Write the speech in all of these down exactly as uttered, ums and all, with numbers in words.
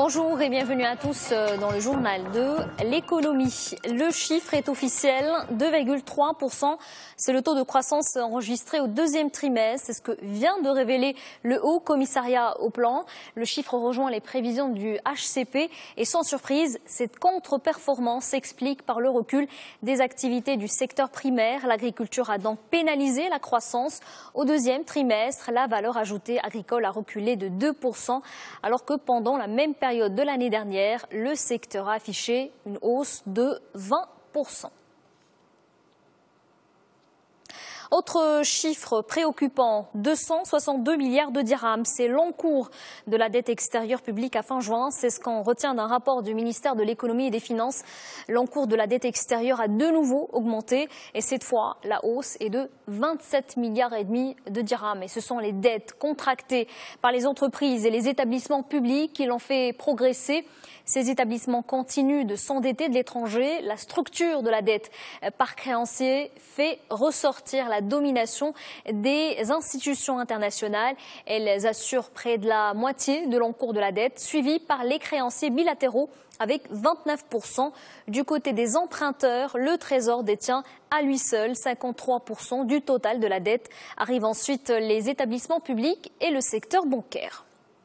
Bonjour et bienvenue à tous dans le journal de l'économie. Le chiffre est officiel, deux virgule trois pour cent. C'est le taux de croissance enregistré au deuxième trimestre. C'est ce que vient de révéler le Haut Commissariat au Plan. Le chiffre rejoint les prévisions du H C P et sans surprise, cette contre-performance s'explique par le recul des activités du secteur primaire. L'agriculture a donc pénalisé la croissance. Au deuxième trimestre, la valeur ajoutée agricole a reculé de deux pour cent alors que pendant la même période de l'année dernière, le secteur a affiché une hausse de vingt pour cent. Autre chiffre préoccupant, deux cent soixante-deux milliards de dirhams. C'est l'encours de la dette extérieure publique à fin juin. C'est ce qu'on retient d'un rapport du ministère de l'économie et des finances. L'encours de la dette extérieure a de nouveau augmenté et cette fois, la hausse est de vingt-sept milliards et demi de dirhams. Et ce sont les dettes contractées par les entreprises et les établissements publics qui l'ont fait progresser. Ces établissements continuent de s'endetter de l'étranger. La structure de la dette par créancier fait ressortir la domination des institutions internationales. Elles assurent près de la moitié de l'encours de la dette, suivi par les créanciers bilatéraux avec vingt-neuf pour cent. Du côté des emprunteurs, le Trésor détient à lui seul cinquante-trois pour cent du total de la dette. Arrivent ensuite les établissements publics et le secteur bancaire.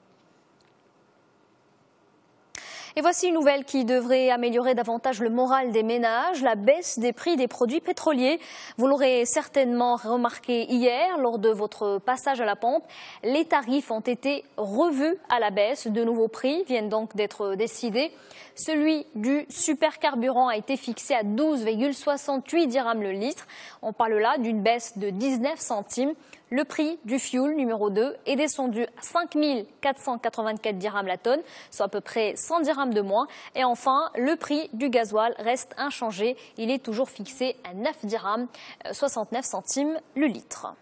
Et voici une nouvelle qui devrait améliorer davantage le moral des ménages, la baisse des prix des produits pétroliers. Vous l'aurez certainement remarqué hier lors de votre passage à la pompe. Les tarifs ont été revus à la baisse. De nouveaux prix viennent donc d'être décidés. Celui du supercarburant a été fixé à douze virgule soixante-huit dirhams le litre. On parle là d'une baisse de dix-neuf centimes. Le prix du fioul numéro deux est descendu à cinq mille quatre cent quatre-vingt-quatre dirhams la tonne, soit à peu près cent dirhams de moins. Et enfin, le prix du gasoil reste inchangé. Il est toujours fixé à neuf dirhams, soixante-neuf centimes le litre.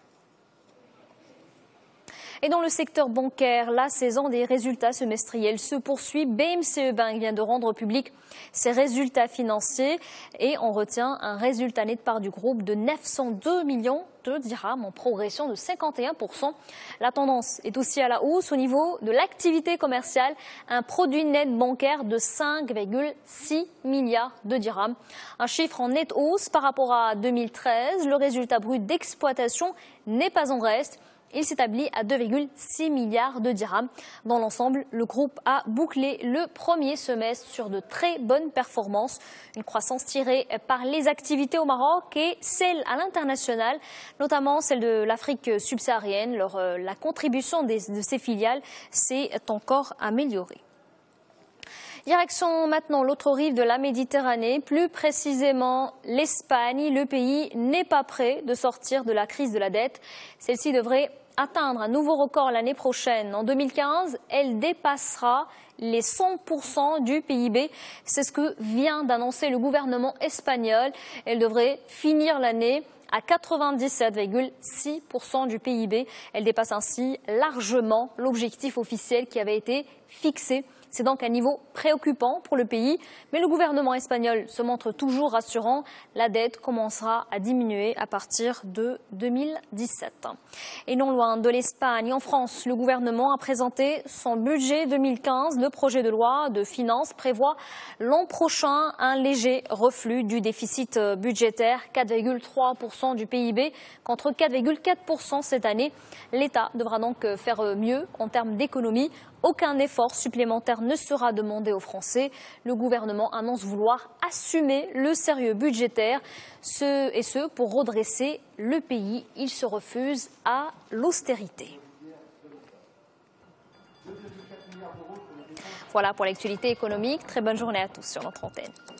Et dans le secteur bancaire, la saison des résultats semestriels se poursuit. B M C E Bank vient de rendre public ses résultats financiers et on retient un résultat net part du groupe de neuf cent deux millions de dirhams en progression de cinquante et un pour cent. La tendance est aussi à la hausse au niveau de l'activité commerciale, un produit net bancaire de cinq virgule six milliards de dirhams. Un chiffre en nette hausse par rapport à deux mille treize. Le résultat brut d'exploitation n'est pas en reste. Il s'établit à deux virgule six milliards de dirhams. Dans l'ensemble, le groupe a bouclé le premier semestre sur de très bonnes performances. Une croissance tirée par les activités au Maroc et celles à l'international, notamment celle de l'Afrique subsaharienne. Leur, la contribution des, de ces filiales s'est encore améliorée. Direction maintenant l'autre rive de la Méditerranée, plus précisément l'Espagne. Le pays n'est pas prêt de sortir de la crise de la dette. Celle-ci devrait atteindre un nouveau record l'année prochaine. En deux mille quinze, elle dépassera les cent pour cent du P I B. C'est ce que vient d'annoncer le gouvernement espagnol. Elle devrait finir l'année à quatre-vingt-dix-sept virgule six pour cent du P I B. Elle dépasse ainsi largement l'objectif officiel qui avait été fixé. C'est donc un niveau préoccupant pour le pays, mais le gouvernement espagnol se montre toujours rassurant. La dette commencera à diminuer à partir de deux mille dix-sept. Et non loin de l'Espagne, en France, le gouvernement a présenté son budget deux mille quinze. Le projet de loi de finances prévoit l'an prochain un léger reflux du déficit budgétaire, quatre virgule trois pour cent du P I B contre quatre virgule quatre pour cent cette année. L'État devra donc faire mieux en termes d'économie. Aucun effort supplémentaire ne sera demandé aux Français. Le gouvernement annonce vouloir assumer le sérieux budgétaire, ce, et ce pour redresser le pays. Il se refuse à l'austérité. Voilà pour l'actualité économique. Très bonne journée à tous sur notre antenne.